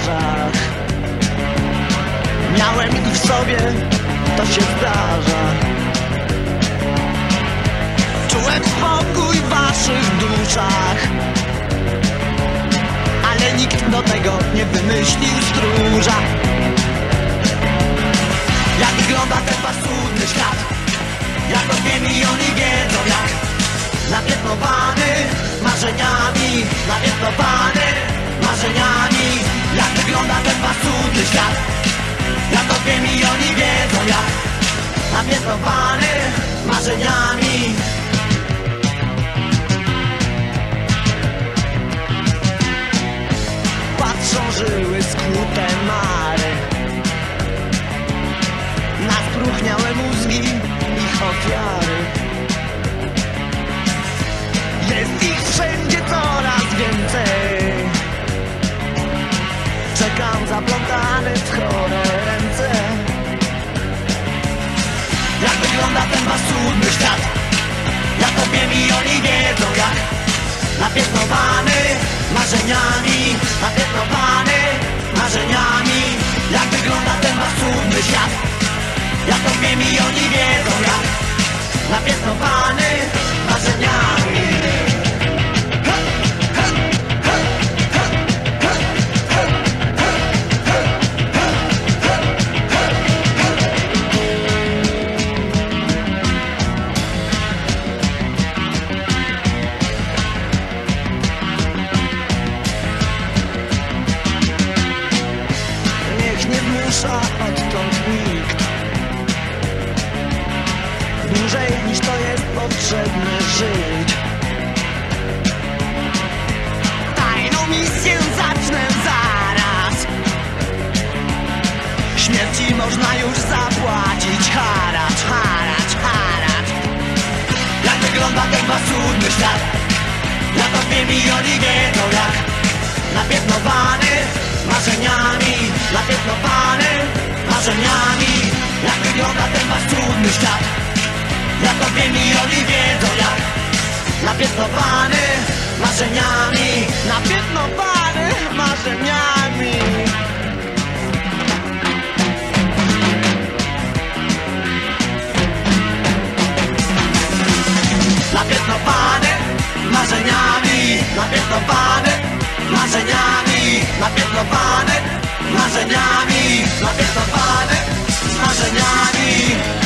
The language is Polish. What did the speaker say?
twarzach. Miałem ich w sobie, to się zdarza. Czułem spokój w waszych duszach, ale nikt do tego nie wymyślił stróża. Jak wygląda ten paskudny świat, jak o 2 miliony wiedzą jak. Napiętnowany marzeniami, napiętnowany marzeniami. Jak wygląda ten paskudny świat, jak o 2 miliony wiedzą jak. Napiętnowany marzeniami. Patrzą żyły skłute mary na spróchniałe mózgi ich ofiary. Jest ich wszędzie coraz więcej. Czekam zaplątany w chore ręce. Jak wygląda ten paskudny świat, jak o 2 miliony wiedzą jak. Napiętnowany marzeniami, napiętnowany marzeniami. Jak wygląda ten paskudny świat, jak o 2 miliony wiedzą jak. Napiętnowany marzeniami. Odtąd nikt dłużej niż to jest potrzebne żyć. Tajną misję zacznę zaraz. Śmierci można już zapłacić haracz, haracz, haracz. Jak wygląda ten paskudny świat, jak o 2 miliony wiedzą jak. Napiętnowany marzeniami, napiętnowany marzeniami. Jak wygląda ten paskudny świat, jak o 2 miliony wiedzą jak. Napiętnowany marzeniami, napiętnowany marzeniami. Napiętnowany marzeniami, napiętnowany marzeniami, napiętnowany marzeniami, napiętnowany marzeniami.